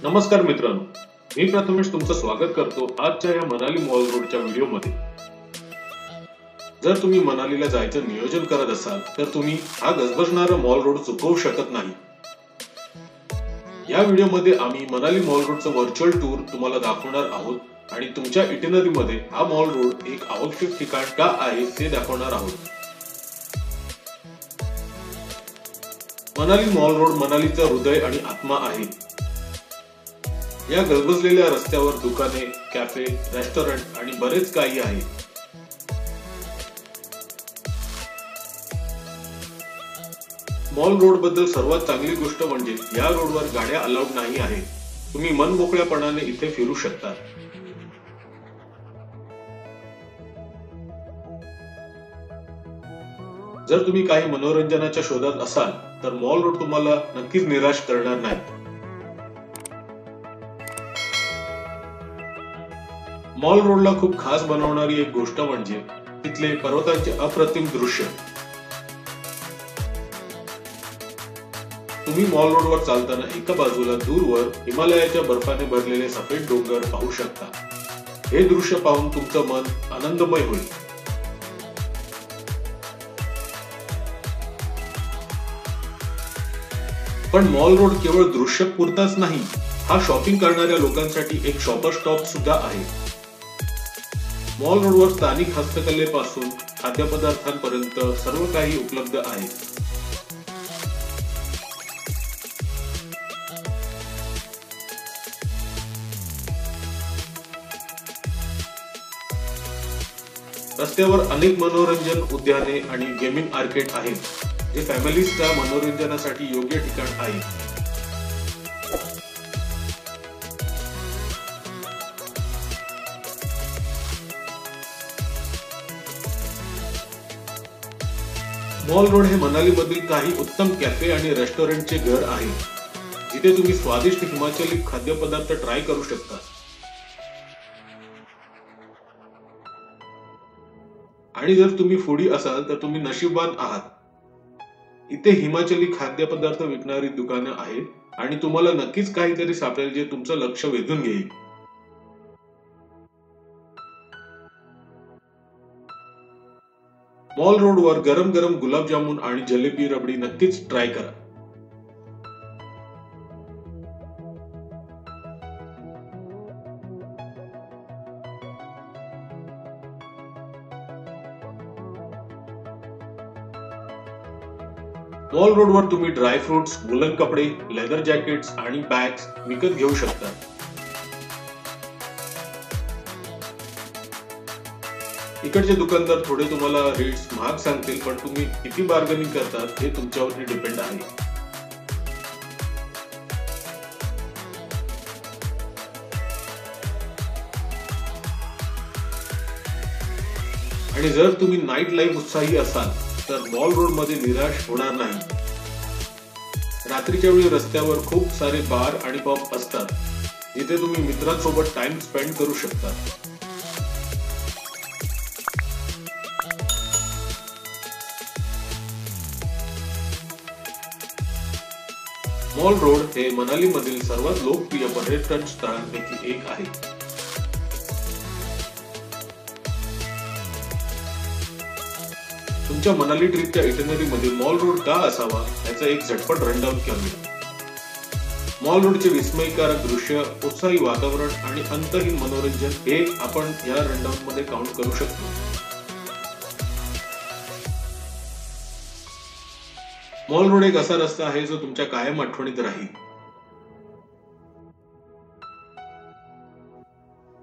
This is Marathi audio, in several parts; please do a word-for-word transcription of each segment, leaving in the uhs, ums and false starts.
नमस्कार मित्रांनो, मी प्रथमेश तुमचं स्वागत करतो आजच्या या मनाली मॉल रोडच्या व्हिडिओमध्ये। जर तुम्ही मनालीला जायचं नियोजन करत असाल तर तुम्ही हा गजबजणारा मॉल रोड चुकवू शकत नाही। या व्हिडिओमध्ये आम्ही मनाली मॉल रोडचं व्हर्च्युअल टूर तुम्हाला दाखवणार आहोत आणि तुमच्या इटिनरीमध्ये हा मॉल रोड एक आवश्यक ठिकाण का आहे ते दाखवणार आहोत। मनाली मॉल रोड मनालीचा हृदय आणि आत्मा आहे। या गजबजलेल्या रस्त्यावर दुकाने, कॅफे, रेस्टॉरंट आणि बरेच काही आहे। मॉल रोड बद्दल सर्वात चांगली गोष्ट म्हणजे या रोडवर गाड्या अलाउड नाही आहे। तुम्ही मनमोकळेपणाने इथे फिरू शकता। जर तुम्ही काही मनोरंजनाच्या शोधात असाल तर मॉल रोड तुम्हाला नक्कीच निराश करणार नाही। मॉल रोडला खूप खास बनवणारी एक गोष्ट म्हणजे तिथले पर्वतांचे अप्रतिम दृश्य। तुम्ही मॉल रोडवर चालताना एका बाजूला दूरवर हिमालयाच्या बर्फाने भरलेले सफेद डोंगर पाहू शकता। हे दृश्य पाहून तुमचं मन आनंदमय होईल। पण मॉल रोड केवळ दृश्य पुरताच नाही, हा शॉपिंग करणाऱ्या लोकांसाठी एक शॉपर स्टॉप सुद्धा आहे। मॉल रोडवर स्थानिक हस्तकलेपासून खाद्यपदार्थांपर्यंत सर्व काही उपलब्ध आहे। रस्त्यावर अनेक मनोरंजन उद्याने आणि गेमिंग आर्केड आहेत, जे फॅमिलीजच्या मनोरंजनासाठी योग्य ठिकाण आहे। मॉल रोड हे मनाली मधील काही उत्तम कॅफे आणि रेस्टॉरंटचे घर आहे, जिथे तुम्ही स्वादिष्ट हिमाचली खाद्यपदार्थ ट्राय करू शकता। आणि जर तुम्ही फूडी असाल तर तुम्ही नशीबवान आहात। इथे हिमाचली खाद्यपदार्थ विकणारी दुकानं आहेत आणि तुम्हाला नक्कीच काहीतरी सापडेल जे तुमचं लक्ष वेधून घेईल। मॉल रोडवर गरम गरम गुलाबजामुन आणि जलेबी रबडी नक्कीच ट्राय करा। मॉल रोडवर तुम्ही ड्राय फ्रुट्स, वुलन कपडे, लेदर जॅकेट्स आणि बॅग्स विकत घेऊ शकता। इकडचे दुकानदार थोडे तुम्हाला रेट्स महाग सांगतील, पण तुम्ही किती बार्गेनिंग करतात हे तुमच्यावरती डिपेंड आहे। आणि जर तुम्ही नाईट लाईफ उत्साही असाल तर मॉल रोड मध्ये निराश होणार नाही। रात्रीच्या वेळी रस्त्यावर खूप सारे बार आणि पब असतात, जिथे तुम्ही मित्रांसोबत टाइम स्पेंड करू शकता। मॉल रोड हे मनाली मधील सर्वात लोकप्रिय पर्यटन स्थळांपैकी एक आहे। तुमच्या मनाली ट्रिपच्या इटिनरी मध्ये मॉल रोड का असावा याचा एक झटपट रनडाऊन करूया। मॉल रोडचे विस्मयकारक दृश्य, उत्साही वातावरण आणि अंतहीन मनोरंजन हे आपण या रनडाऊन मध्ये काउंट करू शकतो। मॉल रोड एक असा रस्ता आहे जो तुमच्या कायम आठवणीत राहील।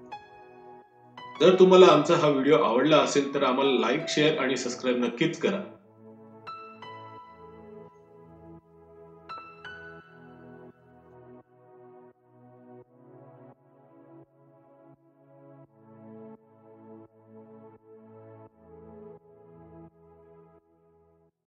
जर तुम्हाला आमचा हा व्हिडिओ आवडला असेल तर आम्हाला लाईक, शेअर आणि सबस्क्राईब नक्कीच करा।